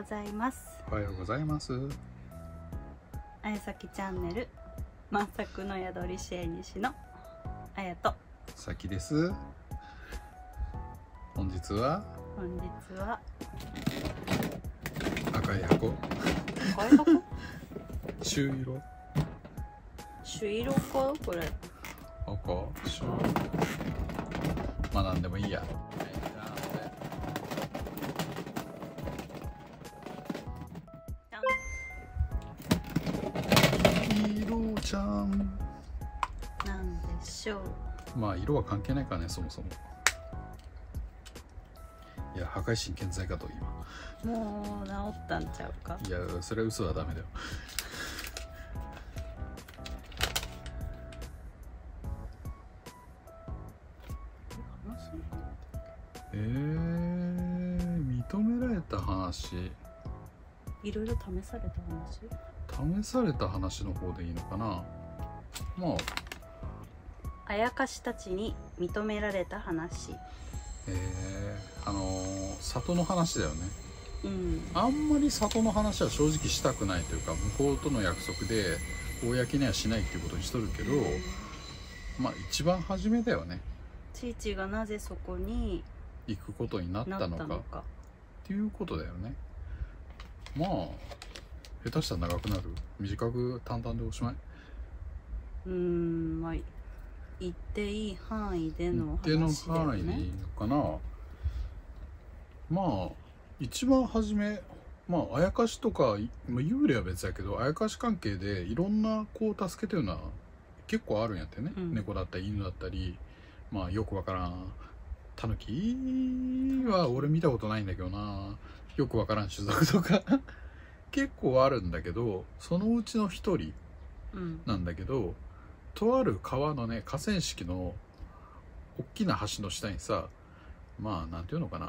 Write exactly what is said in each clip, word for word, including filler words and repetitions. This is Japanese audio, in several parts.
ございます。 おはようございます。 あやさきチャンネル満作の宿り支援西のあやとさきです。本日は本日は赤い箱赤い箱朱色朱色かこれ赤朱まあなんでもいいや。色ちゃんなんでしょう。 まあ色は関係ないからね、そもそも。いや、破壊神健在かと今。 もう治ったんちゃうか。 いや、それは嘘はダメだよ。えー、認められた話。 いろいろ試された話。 試された話の方でいいのかな。まああやかしたちに認められた話。 えー、あのー、里の話だよね。 うん。 あんまり里の話は正直したくないというか、向こうとの約束で公にはしないっていうことにしとるけど、まあ一番初めだよね。 ちいちがなぜそこに行くことになったのかなったのかっていうことだよね。まあ下手したら長くなる、短く淡々でおしまい。 うーん、まあ言っていい範囲での一定の話だよ範囲でいね。 いのかな。まあ一番初め、まああやかしとか、まあ、幽霊は別だけど、あやかし関係でいろんな子を助けてるのは結構あるんやってね、うん、猫だったり犬だったり、まあよくわからんタヌキは俺見たことないんだけどな、よくわからん種族とか結構あるんだけど、そのうちの一人なんだけど、うん、とある川のね、河川敷の大きな橋の下にさ、まあなんていうのかな、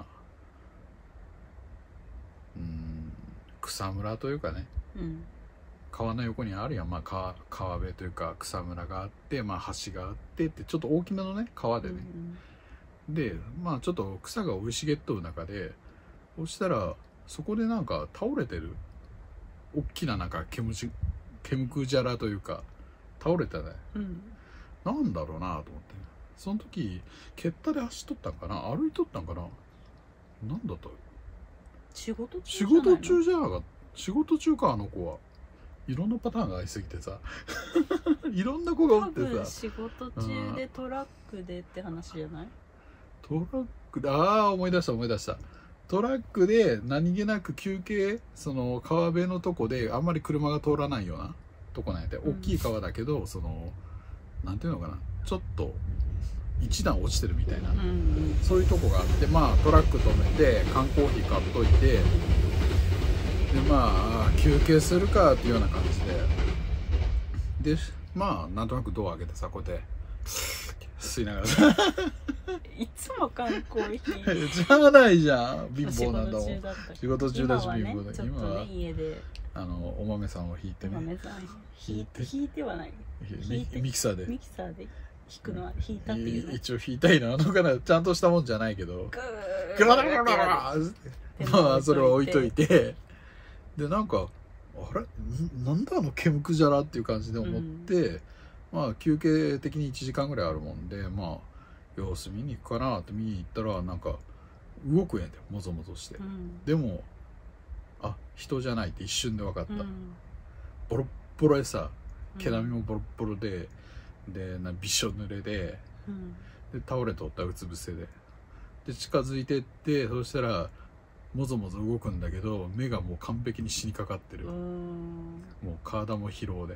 うーん、草むらというかね、うん、川の横にあるやん、まあ、川, 川辺というか草むらがあって、まあ、橋があってってちょっと大きめのね川でね、うん、でまあちょっと草が生い茂っとる中で、そしたらそこでなんか倒れてる大きななんかケムジケムクジャラというか倒れたね、うん、なんだろうなと思って、その時蹴ったで走っとったんかな、歩いとったんかな、なんだった、 仕事中仕事中じゃなかった。仕事中か、あの子はいろんなパターンがありすぎてさいろんな子がおってさ、 仕事中でトラックでって話じゃない？ トラックで、ああ思い出した思い出した、トラックで何気なく休憩、その川辺のとこであんまり車が通らないようなとこなんやて、うん、大きい川だけど、そのなんていうのかな、ちょっと一段落ちてるみたいな、うんうん、そういうとこがあって、まあトラック止めて缶コーヒー買っといて、でまあ休憩するかっていうような感じで、でまあなんとなくドア開けてさ、こうやって吸いながらさいつも缶コーヒーじゃないじゃん、貧乏なんだもん。仕事中だし貧乏だ。 今はね、家であのお豆さんを引いてね、 引いて引いてはない、 ミキサーでミキサーで引くのは引いたっていうね。 一応引いたいのかな、ちゃんとしたもんじゃないけど、グラグラグラグラまあそれは置いといて、でなんかあれなんだあのケムクジャラっていう感じで思って、うん、まあ休憩的にいちじかんぐらいあるもんで、まあ様子見に行くかなって見に行ったら、なんか動くんやで、もぞもぞして、うん、でもあ人じゃないって一瞬で分かった、うん、ボロッボロでさ、毛並みもボロッボロで、でなびしょ濡れで、うん、で倒れとった、うつ伏せで、で近づいてって、そしたらもぞもぞ動くんだけど、目がもう完璧に死にかかってる、もう体も疲労で、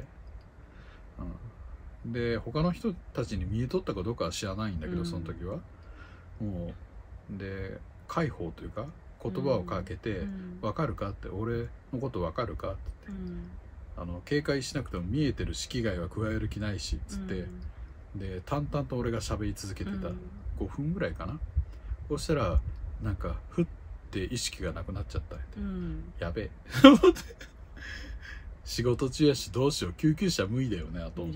うん、で他の人たちに見えとったかどうかは知らないんだけど、うん、その時はもうで介抱というか言葉をかけて、うん、分かるかって、俺のこと分かるかって言って、うん、あの警戒しなくても見えてるし、危害は加える気ないしっつって、うん、で淡々と俺が喋り続けてた、うん、ごふんぐらいかな。そしたらなんかふって意識がなくなっちゃった、うん、やべえ仕事中やしどうしよう、救急車無理だよねと思って、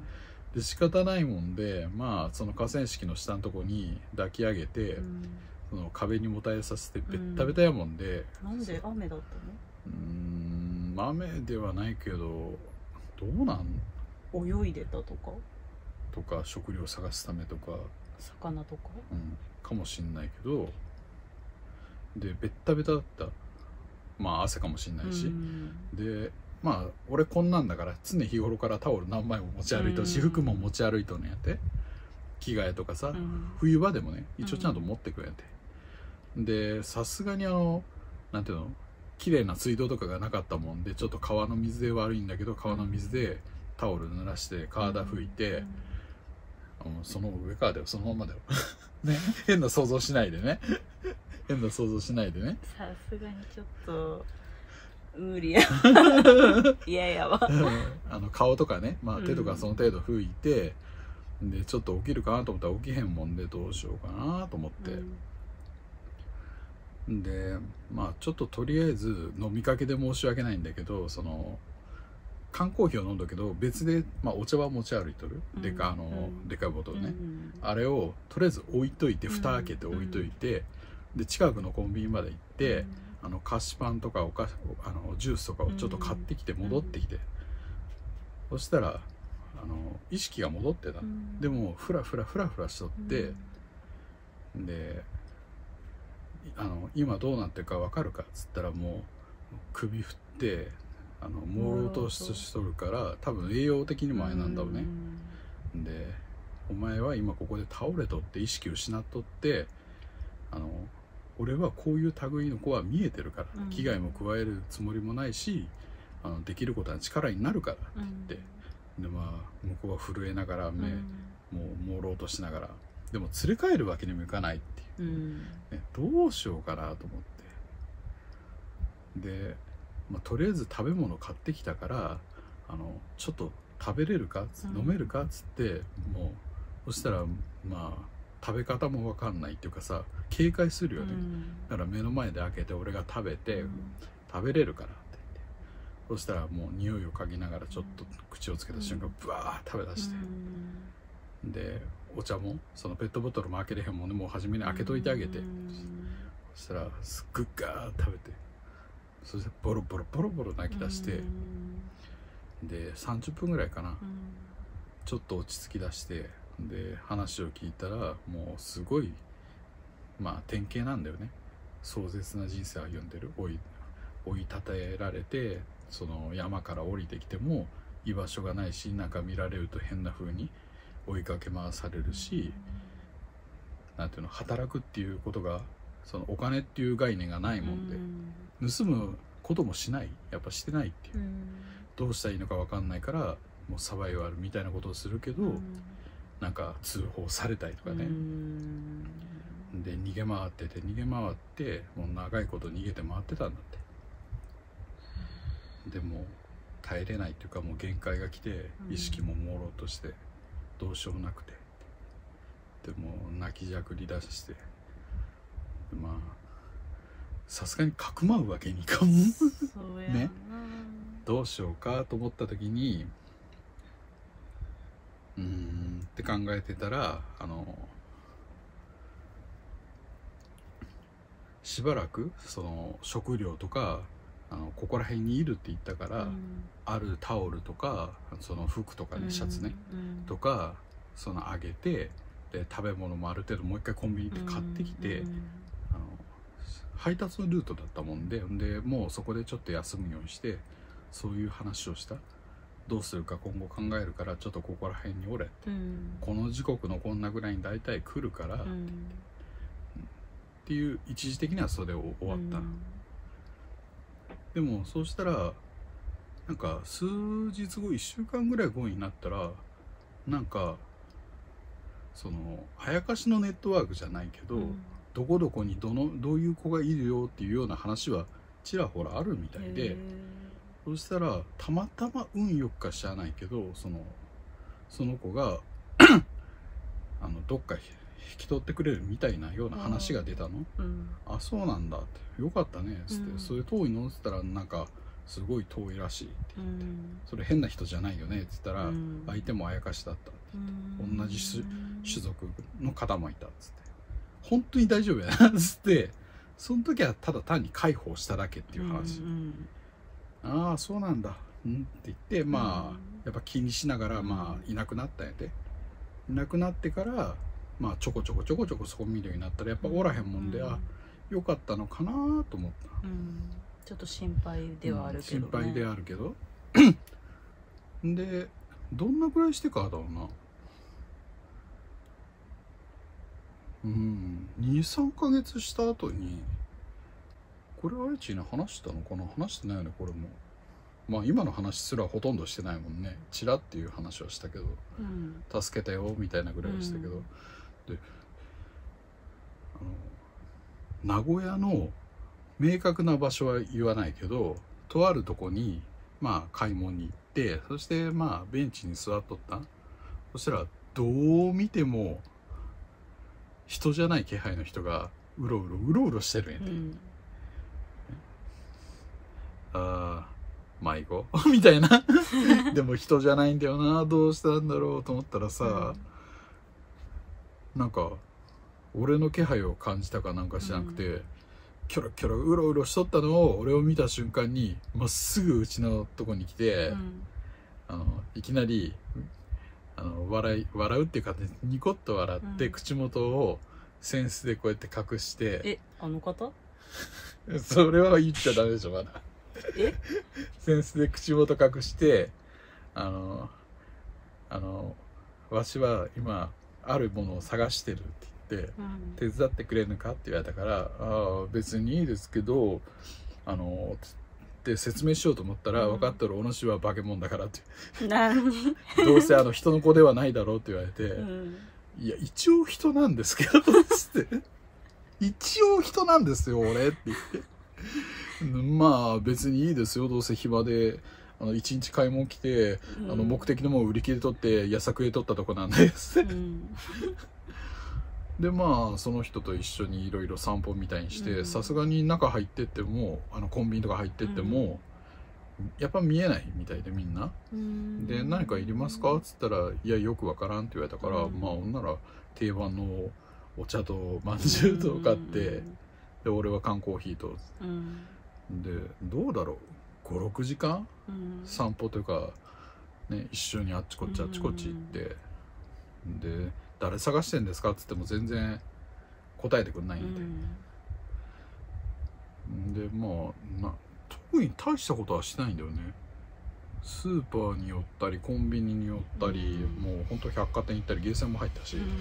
で仕方ないもんで、まあその河川敷の下のとこに抱き上げて、うん、 その壁にもたえさせてベッタベタやもんで、 うん、なんで雨だったの？ うーん雨ではないけどどうなん泳いでたとかとか食料探すためとか魚とか、 うん、かもしんないけどでベッタベタだった。まあ汗かもしんないし、うん、でまあ俺こんなんだから常日頃からタオル何枚も持ち歩いと、うん、私服も持ち歩いとんねやって着替えとかさ、うん、冬場でもね一応ちゃんと持ってくれんて、うん、でさすがにあのなんていうの綺麗な水道とかがなかったもんでちょっと川の水で悪いんだけど川の水でタオル濡らして体拭いて、うんその上からだよそのままだよね変な想像しないでね変な想像しないでねさすがにちょっと無理や嫌やわあの顔とかね、まあ、手とかその程度拭いて、うん、でちょっと起きるかなと思ったら起きへんもんでどうしようかなと思って、うん、でまあちょっととりあえず飲みかけで申し訳ないんだけどその缶コーヒーを飲んだけど別で、まあ、お茶は持ち歩いとる、うん、でかあの、うん、でかいボトルね、うん、あれをとりあえず置いといて蓋開けて置いといて、うん、で近くのコンビニまで行って、うん、あの菓子パンとかおかあのジュースとかをちょっと買ってきて戻ってきて、うん、そしたらあの意識が戻ってた、うん、でもフラフラフラフラしとって、うん、であの今どうなってるか分かるかっつったらもう首振ってあの朦朧としとるから多分栄養的にもあれなんだろうね。でお前は今ここで倒れとって意識を失っとってあの俺はこういう類の子は見えてるから、うん、危害も加えるつもりもないしあのできることは力になるからって言って、うん、でまあ向こうは震えながら目、うん、もう朦朧としながらでも連れ帰るわけにもいかないっていう、うんね、どうしようかなと思ってでまあ、とりあえず食べ物買ってきたからあのちょっと食べれるか、うん、飲めるかっつってもうそしたらまあ食べ方も分かんないっていうかさ警戒するよね、うん、だから目の前で開けて俺が食べて、うん、食べれるからって言ってそしたらもう匂いを嗅ぎながらちょっと口をつけた瞬間、うん、ブワー食べ出して、うん、でお茶もそのペットボトルも開けれへんもんねもう初めに開けといてあげて、うん、そしたらすっごいガーッ食べてそしてボロボロボロボロ泣き出して、でさんじゅっぷんぐらいかな、ちょっと落ち着き出してで話を聞いたらもうすごいまあ典型なんだよね。壮絶な人生を歩んでる追い追い立てられてその山から降りてきても居場所がないしなんか見られると変な風に追いかけ回されるし、なんていうの働くっていうことがそのお金っていう概念がないもんで、うん、盗むこともしないやっぱしてないっていう、うん、どうしたらいいのか分かんないからもうサバイバルみたいなことをするけど、うん、なんか通報されたりとかね、うん、で逃げ回ってて逃げ回ってもう長いこと逃げて回ってたんだって。でも耐えれないっていうかもう限界が来て意識も朦朧としてどうしようもなくてでも泣きじゃくり出してまあさすがにかくまうわけにいかんねどうしようかと思った時にうーんって考えてたらあのしばらくその食料とかあのここら辺にいるって言ったから、うん、あるタオルとかその服とかね、うん、シャツね、うん、とかそのあげてで食べ物もある程度もう一回コンビニで買ってきて、うんうんあの配達のルートだったもんで、でもうそこでちょっと休むようにしてそういう話をした。どうするか今後考えるからちょっとここら辺におれって、うん、この時刻のこんなぐらいに大体来るから、うん、っていう一時的にはそれで終わった、うん、でもそうしたらなんか数日後いっしゅうかんぐらい後になったらなんかそのあやかしのネットワークじゃないけど、うんどこどこにどのどういう子がいるよっていうような話はちらほらあるみたいで、そしたらたまたま運よくか知らないけどそのその子があのどっか引き取ってくれるみたいなような話が出たの。あ,、うん、あそうなんだってよかったねっつって、うん、それ遠いのって言ったらなんかすごい遠いらしいって言って、うん、それ変な人じゃないよねって言ったら、うん、相手もあやかしだったって言って、うん、同じ種族の方もいたっつって本当に大丈夫やなっつって、その時はただ単に介抱しただけっていう話、 うんああそうなんだうんって言って、まあ、 うん、 やっぱ気にしながら、まあいなくなったんやで、いなくなってからまあちょこちょこちょこちょこそこ見るようになったらやっぱおらへんもんで、 うん、 あよかったのかなと思った、 うん、ちょっと心配ではあるけど、ね、 うん、心配であるけどでどんなぐらいしてからだろうな、うん、にさんかげつした後に、これはあいちに話したのかな、話してないよねこれも。まあ今の話すらほとんどしてないもんね。チラっていう話はしたけど、 うん、 助けたよみたいなぐらいはしたけど、うん、であの名古屋の明確な場所は言わないけど、とあるとこにまあ買い物に行って、そしてまあベンチに座っとった。そしたらどう見ても人じゃない気配の人がうろうろうろうろしてるんやて、うん、ああ迷子みたいなでも人じゃないんだよな、どうしたんだろうと思ったらさ、うん、なんか俺の気配を感じたかなんかしなくて、うん、キョロキョロうろうろしとったのを俺を見た瞬間にまっすぐうちのとこに来て、うん、あのいきなりあの笑い笑うっていうか、ね、ニコッと笑って、うん、口元を扇子でこうやって隠して、 えあの方それは言っちゃダメでしょまだ。 え扇子で口元隠してあのあのわしは今あるものを探してるって言って、うん、手伝ってくれるのかって言われたから、ああ別にいいですけどあのって説明しようと思ったら、うん、分かったらお主は化け物だからってどうせあの人の子ではないだろうって言われて、うん、いや一応人なんですけどつって一応人なんですよ俺って言ってまあ別にいいですよ、どうせ暇であの一日買い物来て、うん、あの目的のものを売り切り取ってやさくへ取ったとこなんですうん、でまあその人と一緒にいろいろ散歩みたいにしてさすがに中入ってってもあのコンビニとか入ってっても、うん、やっぱ見えないみたいでみんな、うん、で何かいりますかっつったらいやよくわからんって言われたから、うん、まあほんなら定番のお茶とまんじゅうと買って、うん、で俺は缶コーヒーと、うんでどうだろうごろくじかん、うん、散歩というか、ね、一緒にあっちこっちあっちこっち行って、うん、で誰探してんですかっつっても全然答えてくんないんで、うん、でまあな特に大したことはしないんだよね。スーパーに寄ったりコンビニに寄ったり、うん、もうほんと百貨店行ったりゲーセンも入ったし、うん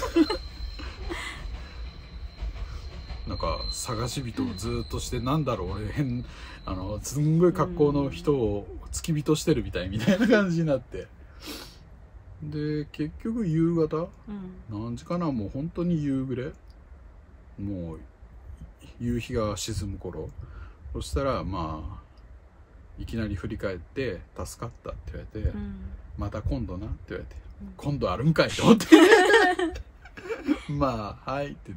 なんか探し人をずっとして、なんだろう俺変あのすんごい格好の人を付き人してるみたいみたいな感じになって、で結局夕方、うん、何時かな、もう本当に夕暮れ、もう夕日が沈む頃、そしたらまあいきなり振り返って「助かった」って言われて、うん、また今度な」って言われて、うん、今度あるんかいと思ってまあはいって言って、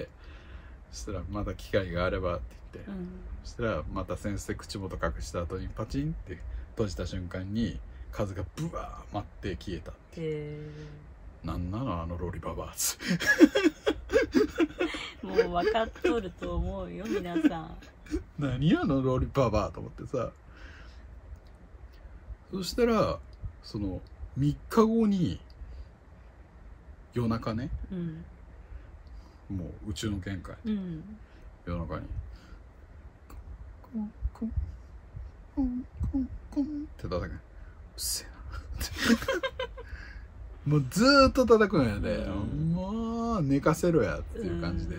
そしたらまた機会があればって言って、うん、そしたらまた先生口元隠した後にパチンって閉じた瞬間に風がブワー舞って消えたって。へー、なんなのあのロリババーズもう分かっとると思うよ皆さん何あのロリババーと思ってさ、そしたらそのみっかごに夜中ね、うん、もう宇宙の玄関、うん、夜中にコンコンコンコンコンって叩く、うっせえなもうずーっと叩くんやで、うん、もう寝かせろやっていう感じで、うん、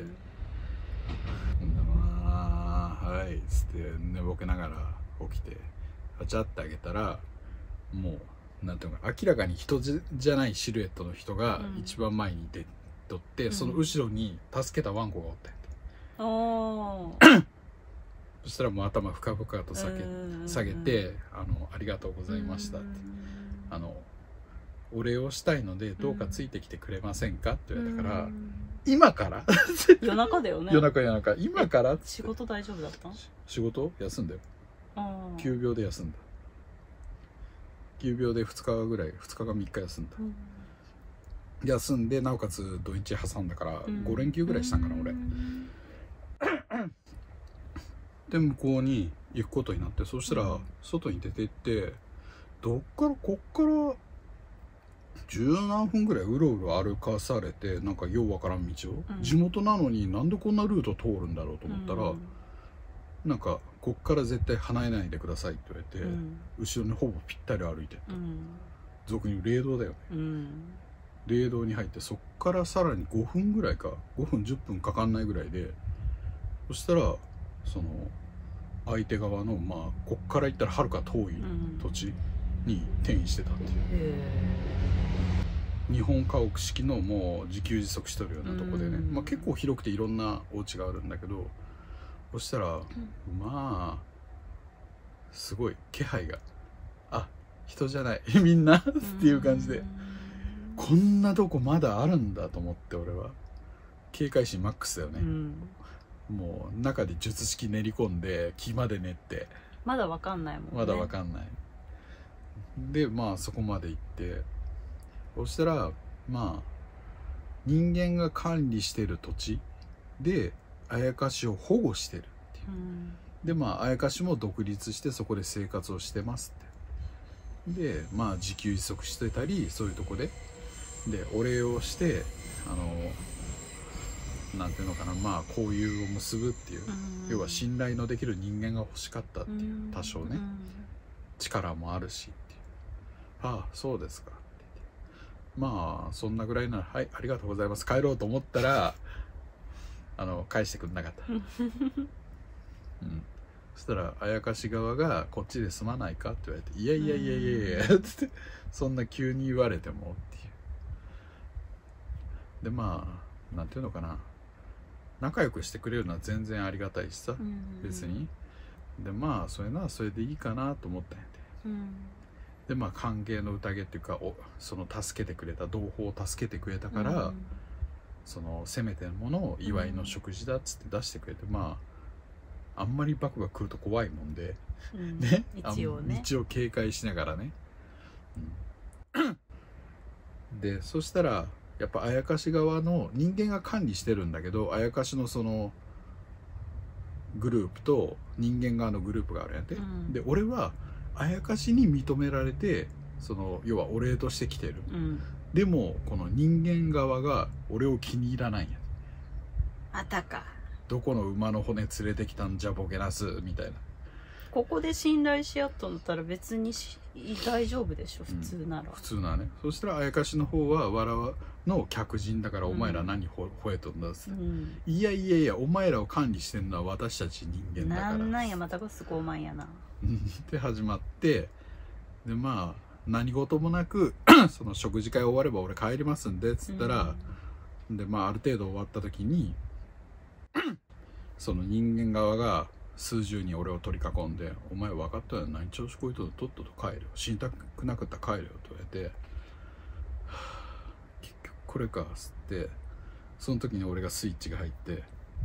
まあはいっつって寝ぼけながら起きてパチャってあげたら、もうなんていうのか明らかに人じゃないシルエットの人が一番前に出てとって、うん、その後ろに助けたワンコがおったんやて、そしたらもう頭深々と下げ、下げてあのありがとうございましたって、あのお礼をしたいのでどうかついてきてくれませんかって言われたから、今から夜中だよね、 夜中夜中今から仕事大丈夫だった？ 仕事休んだよ、急病で休んだ、急病でふつかぐらいふつかかみっか休んだ、 休んで、なおかつ土日挟んだからご連休ぐらいしたんかな俺。で向こうに行くことになって、そしたら外に出て行って、どっからこっから十何分ぐらいうろうろ歩かされて、なんかようわからん道を、うん、地元なのになんでこんなルート通るんだろうと思ったら、うん、なんかこっから絶対離れないでくださいって言われて、うん、後ろにほぼぴったり歩いてった、うん、俗に言う霊道だよね、うん、霊道に入って、そっからさらにごふんぐらいかごふんじゅっぷんかかんないぐらいで、そしたらその相手側の、まあこっから行ったらはるか遠い土地に転移してたっていう、うん、日本家屋式のもう自給自足しとるようなとこでね、まあ、結構広くていろんなお家があるんだけど、そしたら、うん、まあすごい気配が、あ、人じゃないみんなっていう感じで、こんなとこまだあるんだと思って、俺は警戒心マックスだよね、うん、もう中で術式練り込んで木まで練って、 まだわかんないもんね。 まだわかんないで、まあそこまで行って、そしたらまあ人間が管理してる土地であやかしを保護してるっていう、うん、でまああやかしも独立してそこで生活をしてますって、でまあ自給自足してたり、そういうとこででお礼をして、あのなんていうのかな、まあ交友を結ぶっていう、うん、要は信頼のできる人間が欲しかったっていう、うん、多少ね、うん、力もあるしっていう、ああそうですかって言って、まあそんなぐらいなら、はいありがとうございます、帰ろうと思ったらあの返してくれなかった、うん、そしたらあやかし側がこっちで住まないかって言われて、いやいやいやいやいやってそんな急に言われてもっていう。でまあなんていうのかな、仲良くしてくれるのは全然ありがたいしさ、別に。でまあそれならそれでいいかなと思ったんやで、うん、でまあ歓迎の宴っていうか、おその助けてくれた同胞を助けてくれたから、うん、そのせめてのものを祝いの食事だっつって出してくれて、うん、まああんまりバクバク来ると怖いもんで、うん、ね、一応ね道を警戒しながらね、うん、でそしたらやっぱあやかし側の人間が管理してるんだけど、あやかしのそのグループと人間側のグループがあるんやて、うん、で俺はあやかしに認められて、その要はお礼として来てる、うん、でもこの人間側が俺を気に入らないんや。 あたか、 どこの馬の骨連れてきたんじゃボケなすみたいな。 ここで信頼し合ったんだったら別にし大丈夫でしょ、普通なら、うん、普通ならね。そしたらあやかしの方はわらわの客人だから、お前ら何ほ、吠えとんだっつって、うん、いやいやいやお前らを管理してんのは私たち人間だから、 なんなんやまたこすごまんやなって始まって、でまあ何事もなくその食事会終われば俺帰りますんでっつったら、うん、でまあある程度終わった時にその人間側が数十人俺を取り囲んで、お前分かったよ、何調子こいとる、とっとと帰れよ、死にたくなかったら帰れよと言われて、はあ、結局これかっつって、その時に俺がスイッチが入って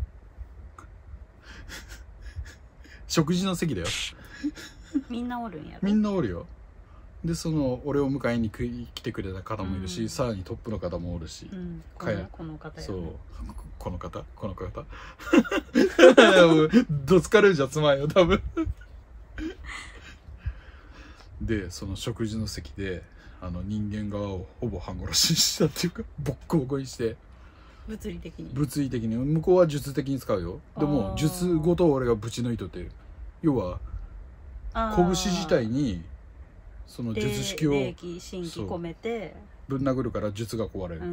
食事の席だよみんなおるんやろ。 みんなおるよ。でその俺を迎えに来てくれた方もいるし、うん、さらにトップの方もおるし、うん、 このこの方や、ね、 そうこの方この方どつかれるじゃつまんよ多分でその食事の席であの人間側をほぼ半殺ししたっていうか、ボッコボコにして、 物理的に物理的に向こうは術的に使うよ。でも術ごと俺がぶち抜いとって、要は拳自体にその術式を霊気神気込めてぶん殴るから術が壊れる、うん、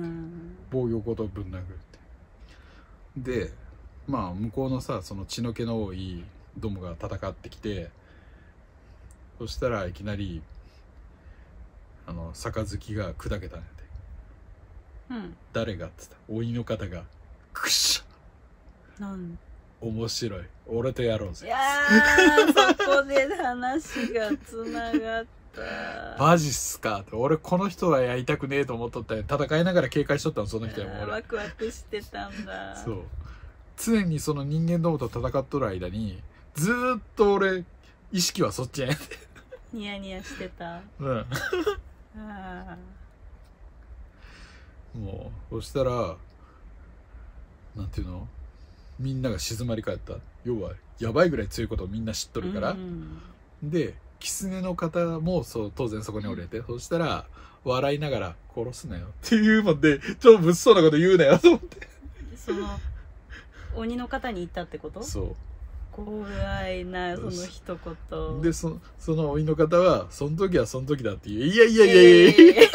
防御ごとぶん殴るって。でまあ向こうのさ、その血の気の多いどもが戦ってきて、そしたらいきなりあの杯が砕けたんやて、うん、誰がっつった、おいの方がくっしゃ、なん面白い、俺とやろうぜ。 いやーそこで話がつながったマジっすかって。俺この人はやりたくねえと思っとったよ。戦いながら警戒しとったのその人やもん俺。 ワクワクしてたんだ。 そう、常にその人間どもと戦っとる間にずーっと俺意識はそっちやんニヤニヤしてた。 うんあもうそしたらなんていうの、みんなが静まり返った。要はやばいぐらい強いことをみんな知っとるから、うん、で狐の方もそう当然そこにおれて、うん、そしたら笑いながら殺すなよっていうもんで、超物騒なこと言うなよと思って、 その鬼の方に言ったってこと？ そう、 怖いなその一言で、そその鬼の方はその時はその時だっていう、いやいやいやいやいやいやいや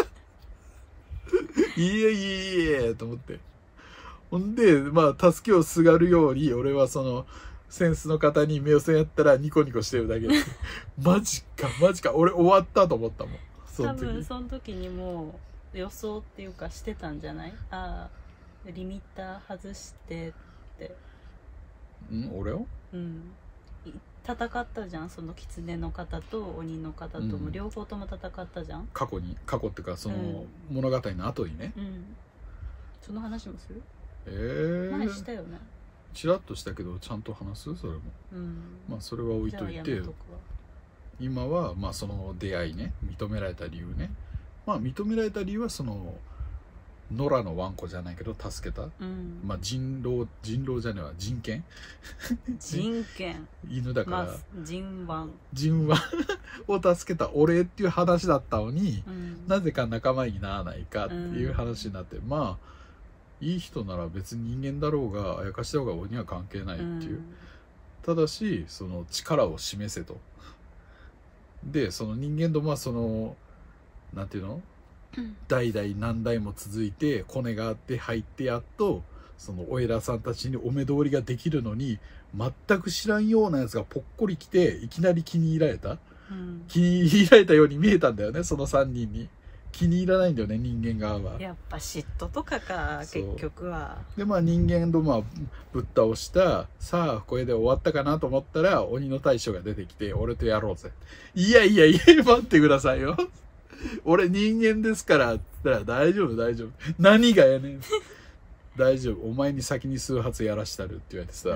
いやいやいやと思って、ほんでまあ助けをすがるように俺はそのセンスの方に目を線やったらニコニコしてるだけでマジかマジか俺終わったと思ったもん。 その時多分その時にもう予想っていうかしてたんじゃない？ああリミッター外してって。 ん俺を？ うん戦ったじゃん、その狐の方と鬼の方とも、うん、両方とも戦ったじゃん過去に。過去っていうかその物語の後にね、 うん、その話もする？ えー、 前したよね。 チラッとしたけどちゃんと話す？それも、うん、まあそれは置いといて、今はまあその出会いね、認められた理由ね、まあ認められた理由はその野良のワンコじゃないけど助けた、うん、まあ人狼人狼じゃねえわ人権人権犬だから、まあ、 人腕人腕を助けたお礼っていう話だったのに、うん、なぜか仲間にならないかっていう話になって、うん、まあいい人なら別に人間だろうがあやかした方が鬼は関係ないっていう、うん、ただしその力を示せと。でその人間とまあそのなんていうの、うん、代々何代も続いてコネがあって入ってやっとそのお偉さんたちにお目通りができるのに、全く知らんようなやつがぽっこり来ていきなり気に入られた、うん、気に入られたように見えたんだよね。そのさんにんに気に入らないんだよね、人間側は。 やっぱ嫉妬とかか結局は。 でまあ人間とまあぶっ倒した、さあこれで終わったかなと思ったら鬼の大将が出てきて、俺とやろうぜ。いやいやいや待ってくださいよ俺人間ですからって言ったら、大丈夫大丈夫、何がやねん大丈夫、お前に先に数発やらしたるって言われてさ、うん、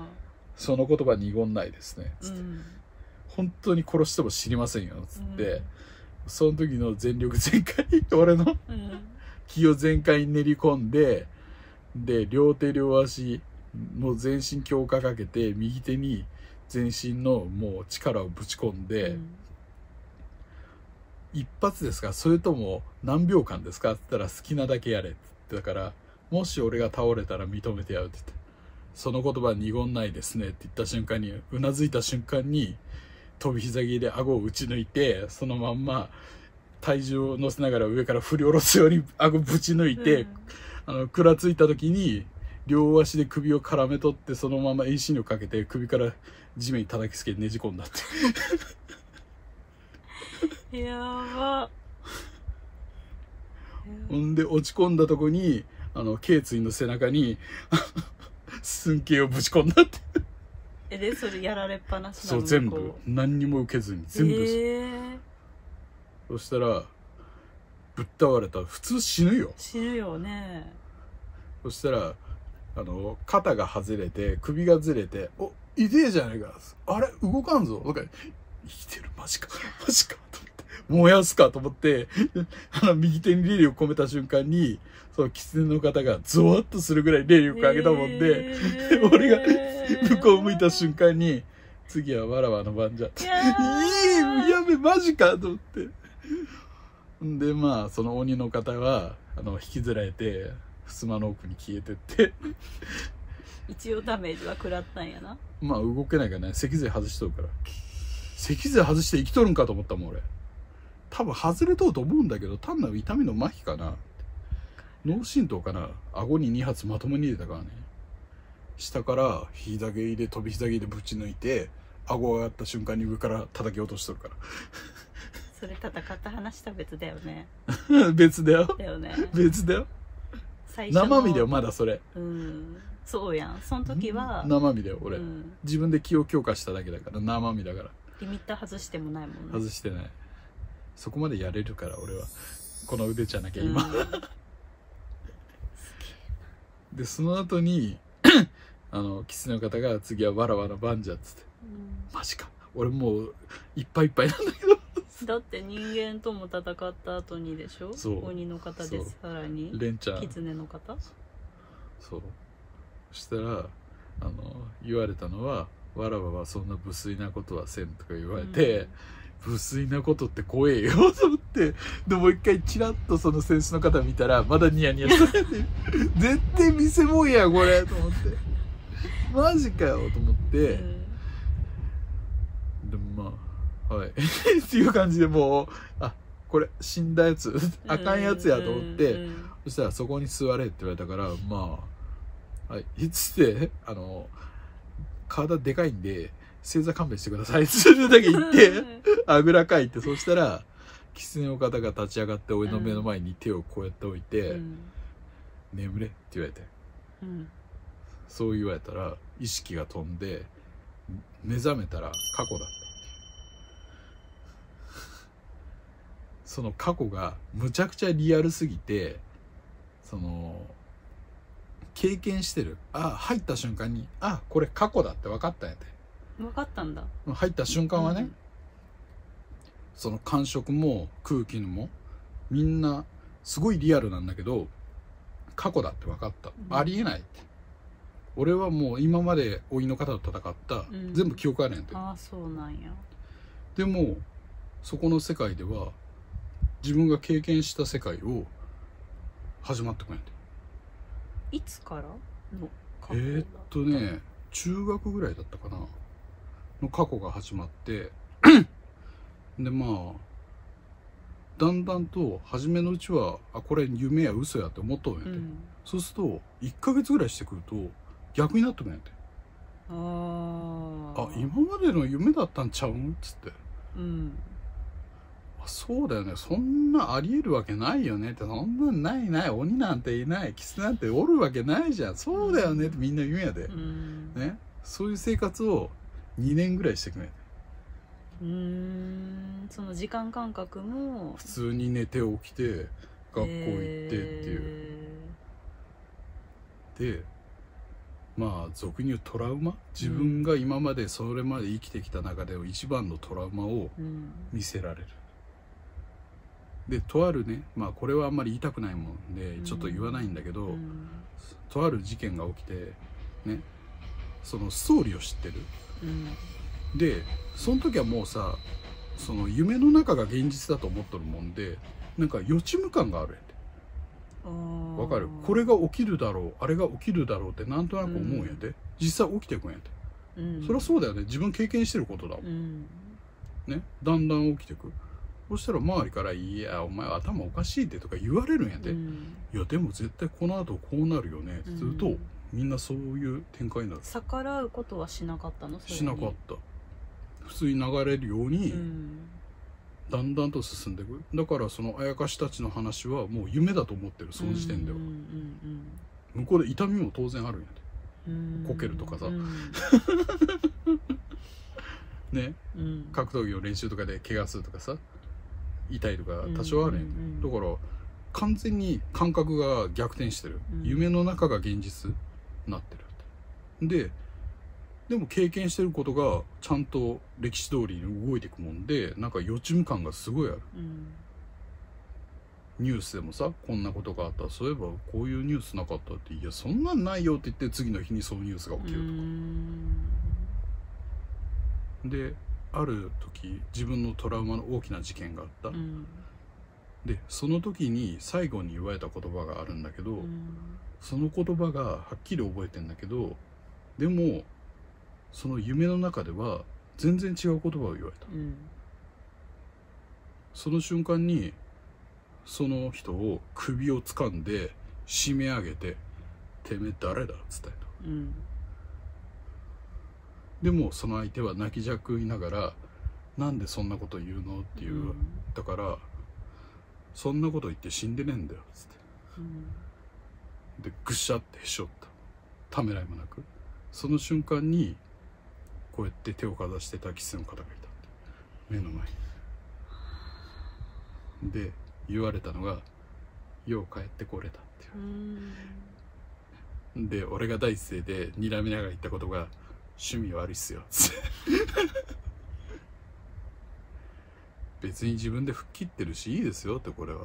その言葉濁んないですねつって、うん、本当に殺しても知りませんよつって、うん、その時の全力全開俺の気を全開に練り込んで、で両手両足もう全身強化かけて右手に全身のもう力をぶち込んで、うん、一発ですかそれとも何秒間ですかって言ったら好きなだけやれって言って、だからもし俺が倒れたら認めてやるって言って、その言葉濁んないですねって言った瞬間に、うなずいた瞬間に飛び膝切りで顎を打ち抜いて、そのまんま体重を乗せながら上から振り下ろすように顎ぶち抜いて、うん、あの食らついた時に両足で首を絡め取って、そのまま遠心力かけて首から地面に叩きつけてねじ込んだってやば。 ほんで落ち込んだとこにあの頸椎の背中に寸頸をぶち込んだってえでそれやられっぱなしなの？ そう全部何にも受けずに全部、えー、そしたらぶっ倒れたら普通死ぬよ死ぬよね。 そしたらあの肩が外れて首がずれて、お痛えじゃないか、あれ動かんぞとか、生きてるマジかマジかと思って、燃やすかと思ってあの右手に霊力込めた瞬間に、その狐の方がゾワッとするぐらい霊力上げたもんで、えー、俺が向こう向いた瞬間に、次はわらわの番じゃって、いいやべマジかと思って、んでまあその鬼の方はあの引きずられて襖の奥に消えてって一応ダメージは食らったんやな。 まあ動けないからね、脊髄外しとるから、脊髄外して生きとるんかと思ったもん俺。多分外れとうと思うんだけど、単なる痛みの麻痺かな、脳震盪かな。顎にに発まともに入れたからね。下から膝蹴りで飛び膝蹴りでぶち抜いて、顎が上がった瞬間に上から叩き落としとるからそれ戦った話と別だよね別だよだよね別だよ、生身だよまだそれ。うんそうやん、その時は生身だよ俺、うん、自分で気を強化しただけだから、生身だから。 リミッター外してもないもんね。 外してない、そこまでやれるから俺は、この腕じゃなきゃ今、うん、でその後にあの狐の方が次はわらわの番じゃっつって、うん、マジか俺もういっぱいいっぱいなんだけどだって人間とも戦った後にでしょ。 そう鬼の方でそうさらにレンちゃん狐の方。 そうそしたらあの言われたのは「わらわはそんな無粋なことはせん」とか言われて、うん、無粋なことって怖えよと思って、でもう一回チラッとその選手の方見たらまだニヤニヤしてて絶対見せもんやこれと思ってマジかよと思って、うん、でもまあはいっていう感じでもうあこれ死んだやつあかんやつやと思って、うんうん、そしたらそこに座れって言われたからまあはいいつってあの体でかいんで正座勘弁してくださいってそれだけ言ってあぐらかいて、そしたら狐の方が立ち上がって俺の目の前に手をこうやって置いて、うん、眠れって言われて、うん、そう言われたら意識が飛んで目覚めたら過去だった。その過去がむちゃくちゃリアルすぎて、その経験してる、あ入った瞬間にあこれ過去だって分かったんやて。 分かったんだ。 入った瞬間はね、うん、その感触も空気もみんなすごいリアルなんだけど過去だって分かった、うん、ありえないって。俺はもう今まで老いの方と戦った、うん、全部記憶あるんやて。 ああそうなんや。でもそこの世界では自分が経験した世界を始まってくるんやて。 いつからの過去だった？ えー、っとね中学ぐらいだったかなの過去が始まってでまあだんだんと初めのうちはあこれ夢や嘘やって思っとんやて、うん、そうするといっかげつぐらいしてくると逆になってくるんやて。ああ今までの夢だったんちゃうんっつって、うん、あそうだよねそんなありえるわけないよねって、そんなんないない鬼なんていない狐なんておるわけないじゃん、そうだよねってみんな言うんやで、うん、ね、そういう生活をにねんぐらいしてくれ。 うーんその時間感覚も普通に寝て起きて学校行ってっていう、えー、でまあ俗に言うトラウマ、自分が今までそれまで生きてきた中で一番のトラウマを見せられる、うん、でとあるねまあこれはあんまり言いたくないもんでちょっと言わないんだけど、うん、とある事件が起きてねそのストーリーを知ってる、うん、でその時はもうさその夢の中が現実だと思っとるもんでなんか予知夢感があるやんて。わかる？これが起きるだろうあれが起きるだろうってなんとなく思うんやで、うん、実際起きてくんやて、うん、そりゃそうだよね自分経験してることだもん、うん、ねだんだん起きてく。そしたら周りから「いやお前頭おかしいって」とか言われるんやで、うん、いやでも絶対この後こうなるよねってすると、うん、みんなそういう展開になる。 逆らうことはしなかったの？それにしなかった。普通に流れるように、うん、だんだんと進んでいく。だからそのあやかしたちの話はもう夢だと思ってるその時点では、うんうんうんうん、向こうで痛みも当然あるんやで、うん、こけるとかさ、うん、ね、うん、格闘技の練習とかで怪我するとかさ痛いとか多少あるんやで、うんうんうん、だから完全に感覚が逆転してる、うん、夢の中が現実になってるででも経験してることがちゃんと歴史通りに動いていくもんでなんか予知夢感がすごいある、うん、ニュースでもさこんなことがあったそういえばこういうニュースなかったっていやそんなんないよって言って次の日にそのニュースが起きるとか、である時自分のトラウマの大きな事件があった、うん、でその時に最後に言われた言葉があるんだけど、うん、その言葉がはっきり覚えてんだけどでもその夢の中では全然違う言葉を言われた、うん、その瞬間にその人を首を掴んで締め上げて「てめえ誰だ?」っつったよ、うん、でもその相手は泣きじゃくいながら「なんでそんなこと言うの?」っていう、うん、だから「そんなこと言って死んでねえんだよ」っつって、うん、でぐしゃってへし折ったためらいもなくその瞬間にこうやって手をかざしてた狐の方がいたって目の前にで言われたのが「よう帰ってこれた」っていうで俺が第一声で睨みながら言ったことが「趣味悪いっすよ」っつって別に自分で吹っ切ってるしいいですよってこれは。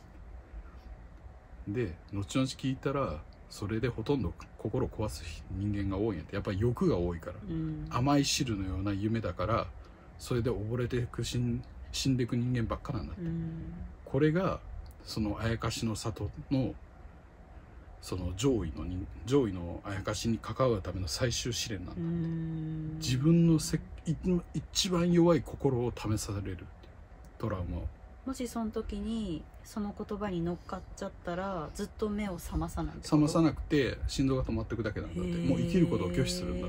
で後々聞いたらそれでほとんど心を壊す人間が多いんやって。やっぱり欲が多いから、 うん、 甘い汁のような夢だからそれで溺れていく死ん、死んでいく人間ばっかなんだって、うん、これがそのあやかしの里のその上位の上位のあやかしに関わるための最終試練なんだって。うん、自分のせ一番弱い心を試されるトラウマを。 もしその時にその言葉に乗っかっちゃったらずっと目を覚まさないってこと？ 覚まさなくて心臓が止まっていくだけなんだって。もう生きることを拒否するんだって。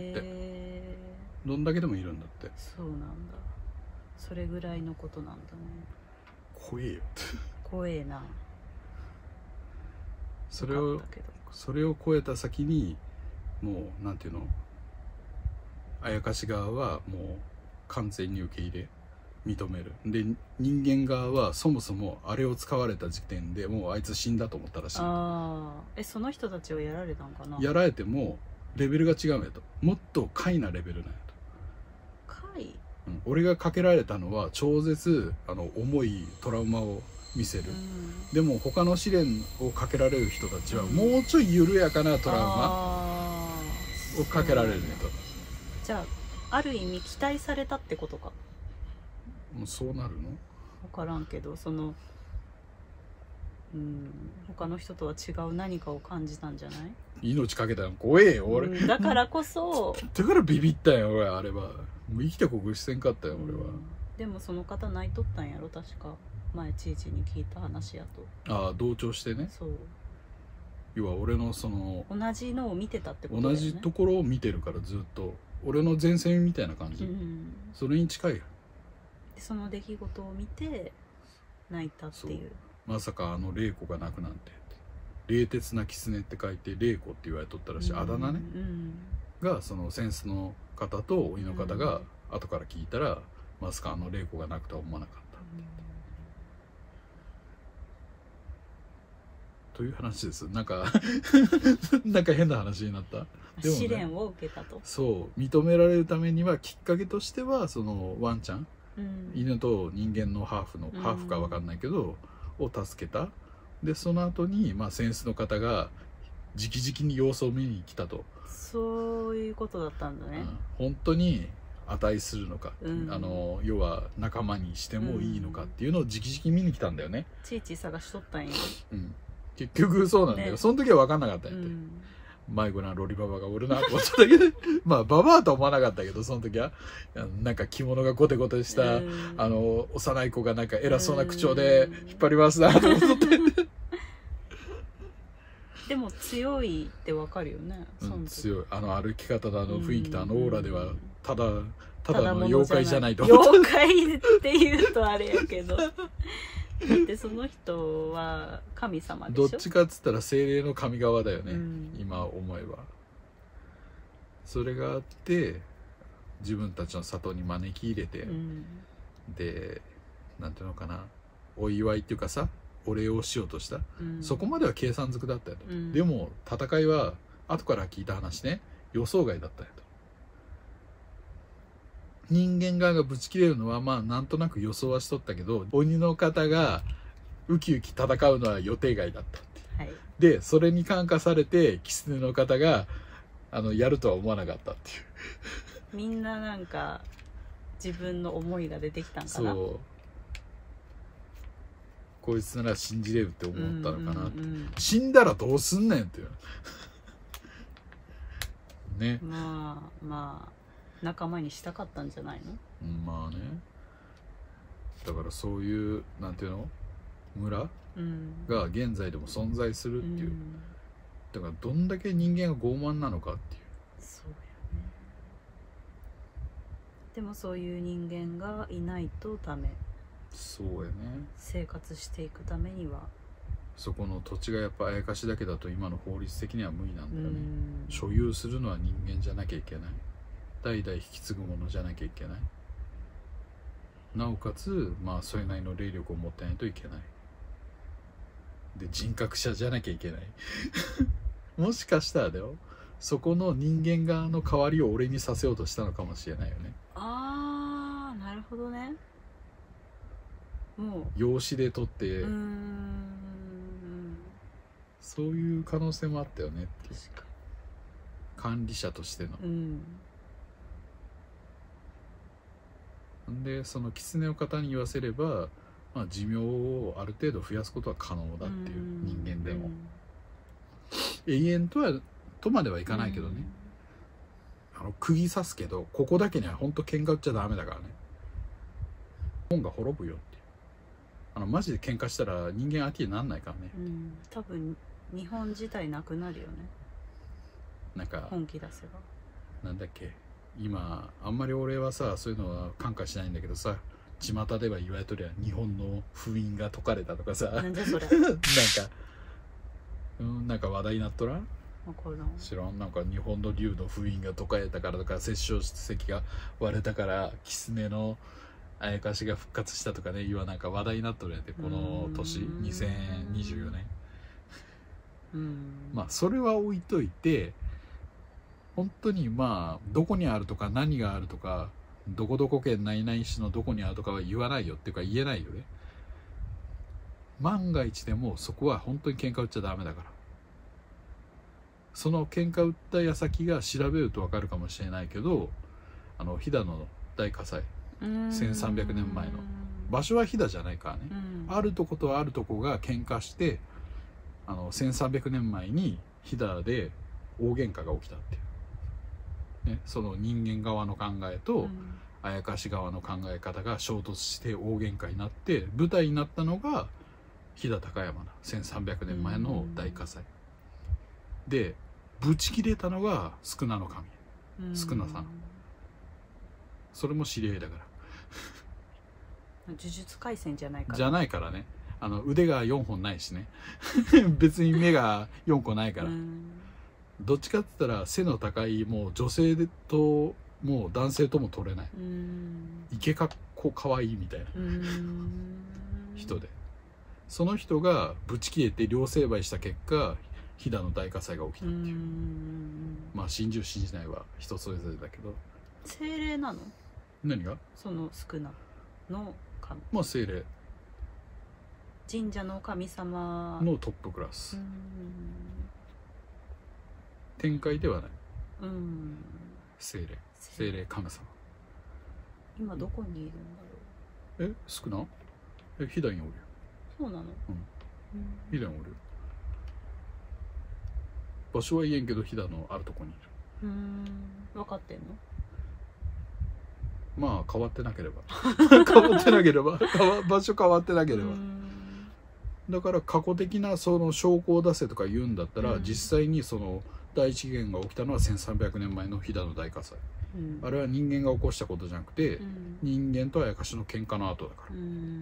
どんだけでもいるんだって。 そうなんだ。それぐらいのことなんだね。 怖えよ怖えな。 それをそれを超えた先にもうなんていうの、あやかし側はもう完全に受け入れ認める。で人間側はそもそもあれを使われた時点でもうあいつ死んだと思ったらしい。 ああ、えその人たちはやられたんかな。 やられてもレベルが違うんやと。もっと下位なレベルなんやと。 下位、 うん、俺がかけられたのは超絶あの重いトラウマを見せる、うん、でも他の試練をかけられる人たちはもうちょい緩やかなトラウマをかけられるねと。 じゃあある意味期待されたってことか。 もうそうなるの？ 分からんけど、そのうん他の人とは違う何かを感じたんじゃない？ 命かけたの怖えよ俺、 うん、だからこそだからビビったんよ俺。あれはもう生きた告知せんかったよ俺は、うん、 でもその方泣いとったんやろ確か。前ちいちに聞いた話やと。 ああ同調してね。 そう、 要は俺のその同じのを見てたってことだよね。 同じところを見てるからずっと俺の前線みたいな感じ、うん、それに近い。 その出来事を見て泣いたっていう。 まさかあの玲子が泣くなんて。冷徹な狐って書いて玲子って言われとったらしい、うん、あだ名ね、うん、がそのセンスの方と鬼の方が後から聞いたら、うん、まさかあの玲子が泣くとは思わなかったって言って、うん、という話です。なんかなんか変な話になった。でもね、 試練を受けたと。 そう認められるためにはきっかけとしてはそのワンちゃん、うん、犬と人間のハーフの、うん、ハーフか分かんないけどを助けた。でその後にまあセンスの方が直々に様子を見に来たと。 そういうことだったんだね、 うん、本当に値するのか、うん、あの要は仲間にしてもいいのかっていうのを直々に見に来たんだよね。 ちいち探しとったんや、 うん、結局そうなんだよ、ね、その時は分かんなかったんやって、うん迷子なロリババがおるなと思ってたけどまあババアとは思わなかったけど、その時はなんか着物がゴテゴテした、うん、あの幼い子がなんか偉そうな口調で引っ張り回すなと思ってでも強いってわかるよね、 うん、強い。あの歩き方とあの雰囲気とあのオーラではただただの妖怪じゃないと思って。 妖怪っていうとあれやけどだってその人は神様でしょ。 どっちかっつったら精霊の神側だよね、うん、今思えば。それがあって自分たちの里に招き入れて、うん、でなんていうのかな、お祝いっていうかさお礼をしようとした、うん、そこまでは計算づくだったよと、うん、でも戦いは後から聞いた話ね予想外だったよと。人間側がぶち切れるのはまあなんとなく予想はしとったけど、鬼の方がウキウキ戦うのは予定外だったって、はい、でそれに感化されて狐の方があのやるとは思わなかったっていうみんななんか自分の思いが出てきたんかな。そうこいつなら信じれるって思ったのかなって、うんうんうん、死んだらどうすんねんっていうね。 まあまあ仲間にしたかったんじゃないの、 うん、まあね。だからそういうなんていうの村が現在でも存在するっていう、うん、だからどんだけ人間が傲慢なのかっていう。 そうやね。でもそういう人間がいないとダメ。 そうやね。 生活していくためにはそこの土地がやっぱあやかしだけだと今の法律的には無理なんだよね。所有するのは人間じゃなきゃいけない、代々引き継ぐものじゃなきゃいけない、なおかつまあそれなりの霊力を持ってないといけないで、人格者じゃなきゃいけないもしかしたらだよ、そこの人間側の代わりを俺にさせようとしたのかもしれないよね。 あーなるほどね。 も養子で取って、 ううーんそういう可能性もあったよねっていう、 確か管理者としての。 にうんでその狐の方に言わせれば、まあ、寿命をある程度増やすことは可能だっていう、人間でも永遠とはとまではいかないけどね、あの釘刺すけどここだけには本当喧嘩売っちゃダメだからね。本が滅ぶよっていう、あのマジで喧嘩したら人間相手になんないからね。 うん、うん、多分日本自体なくなるよね、 なんか本気出せば。 なんだっけ、今あんまり俺はさそういうのは感化しないんだけどさ、巷では言われとりゃ日本の封印が解かれたとかさ、 なんじゃそれなんか、うん、なんか話題になっとらん？ わからん。 知らん。なんか日本の竜の封印が解かれたからとか、摂政石が割れたから狐のあやかしが復活したとかね、今なんか話題になっとるやんて、この年にせんにじゅうよねん。 うんまあそれは置いといて、本当にまあどこにあるとか何があるとか、どこどこ県何々市のどこにあるとかは言わないよっていうか言えないよね。万が一でもそこは本当に喧嘩売っちゃダメだから。その喧嘩売った矢先が調べると分かるかもしれないけど、あの飛騨の大火災、せんさんびゃくねんまえの場所は飛騨じゃないからね、 うん、 あるとことあるとこが喧嘩して、あのせんさんびゃくねんまえに飛騨で大喧嘩が起きたっていう、ね、その人間側の考えと、 うん、 あやかし側の考え方が衝突して大喧嘩になって、舞台になったのが飛騨高山だ、せんさんびゃくねんまえの大火災、うん、でぶち切れたのが宿儺の神、宿儺さん、それも知り合いだから呪術廻戦じゃないからじゃないからね、あの腕がよんほんないしね別に目がよんこないから、どっちかって言ったら背の高いもう女性ともう男性とも取れない、イケかっこかわいいみたいな人で、その人がぶち切れて両成敗した結果飛騨の大火災が起きたっていう、まあ信じる信じないは人それぞれだけど。 精霊なの？ 何が？ その宿儺の神、 まあ精霊、 神社の神様のトップクラス、天界ではない、うん、精霊、精霊神様。 今どこにいるんだろう？え、宿儺？え、飛騨におるよ。 そうなの？うん、 飛騨におるよ。場所は言えんけど飛騨のあるとこにいる。うーん、 分かってんの？ まあ変わってなければ変わってなければ場所変わってなければ、だから過去的なその証拠を出せとか言うんだったら、うん、実際にその第一次元が起きたのはせんさんびゃくねんまえの飛騨の大火災、うん、あれは人間が起こしたことじゃなくて、うん、人間とあやかしの喧嘩の後だから。うん、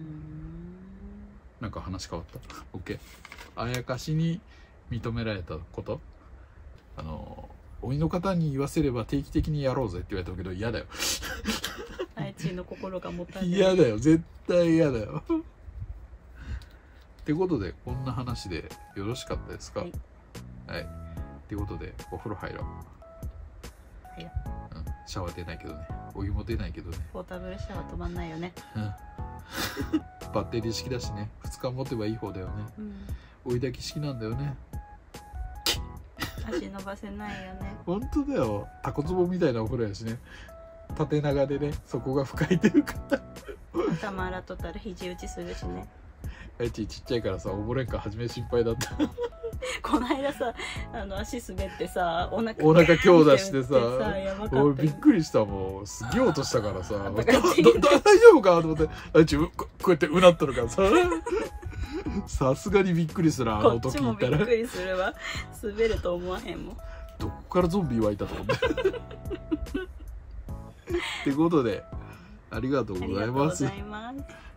なんか話変わった OK。 あやかしに認められたこと、あの鬼の方に言わせれば定期的にやろうぜって言われたけど嫌だよあいちの心がもたない。 嫌だよ、絶対嫌だよってことでこんな話でよろしかったですか？はい、はい、ってことでお風呂入ろう。はい、うん、シャワー出ないけどね、お湯も出ないけどね、 ポータブルシャワー止まんないよね、 うん、バッテリー式だしね、ふつか持てばいい方だよね、うん、追い焚き式なんだよね。 足伸ばせないよね。 本当だよ、タコツボみたいなお風呂やしね、縦長でね、そこが深いというか頭洗っとったら肘打ちするしね。 あいちちっちゃいからさ、溺れんか初め心配だったこの間さ、あの足滑ってさ、お腹お腹強打してさ、俺びっくりしたもん、すげえ音したからさ大丈夫かと思って、あいちこうやってうなっとるからささすがにびっくりする、あの音聞いたら。 こっちもびっくりするわ、滑ると思わへんもん。 どこからゾンビ湧いたと思ってってことでありがとうございます。